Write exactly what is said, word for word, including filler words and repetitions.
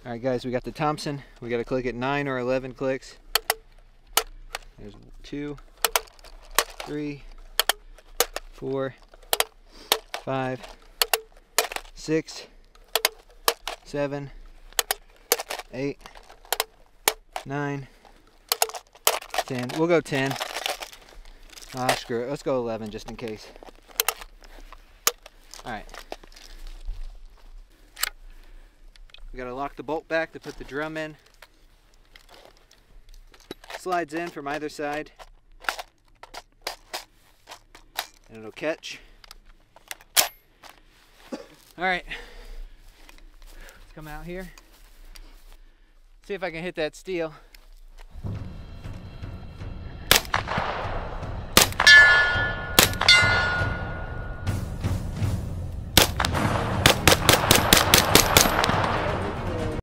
Alright guys, we got the Thompson. We got to click it nine or eleven clicks. There's two, three, four, five, six, seven, eight, nine, ten. We'll go ten. Ah, screw it. Let's go eleven just in case. Alright. We gotta lock the bolt back to put the drum in. Slides in from either side. And it'll catch. Alright. Let's come out here. See if I can hit that steel.